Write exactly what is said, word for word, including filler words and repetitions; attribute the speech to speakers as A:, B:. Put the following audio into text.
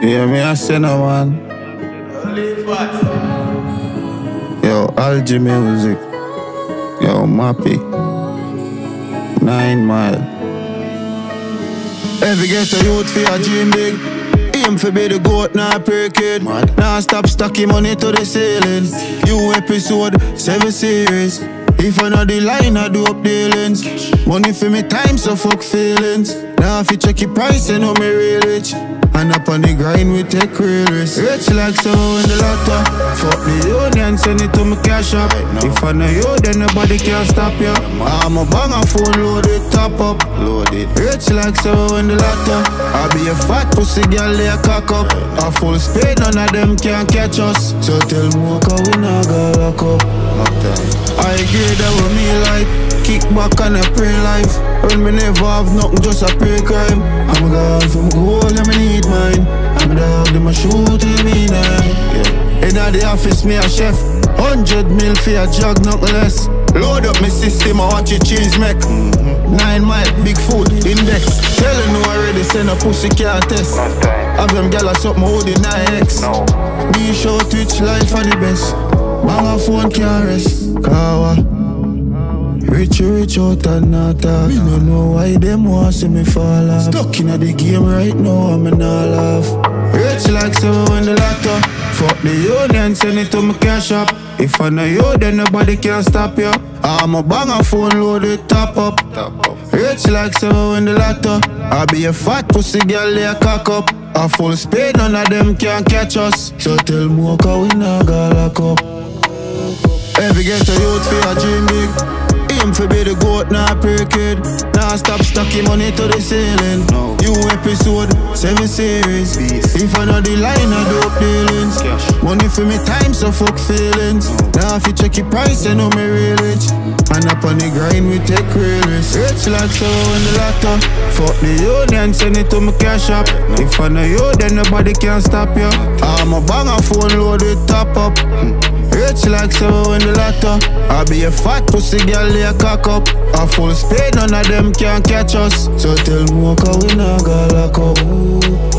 A: Yeah, me I say no man. Yo, Alje music. Yo, Mappy. Nine mile. Every get a youth for a dream big. Aim for be the goat, nah break it. Nah stop stacking money to the ceiling. New episode, seven series. If I know the line, I do up dealings. Money for me time, so fuck feelings. Now if you check your price, you know me real rich. And up on the grind, we take real risks. Rich like so in the lotto. Fuck the union, send it to my cash up. If I know you, then nobody can stop you. I'm a banger phone, load it, top up. Load it. Rich like so in the lotto. I be a fat pussy girl, lay a cock up. A full speed, none of them can catch us. So tell me, cause we not gonna lock up. I agree that with me like kick back and a pray life. When me never have nothing, just a pray crime. I'm gone from goal and me need mine. I'm a dog, them a shoot in me now. Yeah. In the office, me a chef. Hundred mil for a jug, nothing less. Load up my system, I watch your cheese make. Mm-hmm. Nine mile, big food, index. Tell you no already, send a pussy can't test. Have them gala something holding nine X. No. Be show Twitch life for the best. Bang a phone can't rest. Kawa Rich rich out and not talk. Me no know why them want see me fall off. Stuck in the game right now, I'm not laugh. Rich like so in the lotto. Fuck the union, send it to my cash up. If I know you, then nobody can stop you. I'm a banger phone, load it, top up. Top up. Rich like so in the lotto. I be a fat pussy girl, lay a cock up. A full speed, none of them can catch us. So tell me, cause we not gonna lock up. Every get a youth for a dream big. Aim for be the goat, nah pray kid. Nah stop stacking money to the ceiling. No. New episode, seven series. Peace. If I know the line, I do up dealings. Cash. Money for me time, so fuck feelings. No. Now if you check your price, you know me real rich. And up on the grind, we take real risks. Rich like so in the lotto. Fuck the union, send it to my cash up. No. If I know you, then nobody can stop you. I'm a banger phone, load it, top up. Hmm. Rich like so in the lotto. I be a fat pussy girl, lay a cock up. A full speed, none of them can catch us. So tell me, cause we not gonna lock up.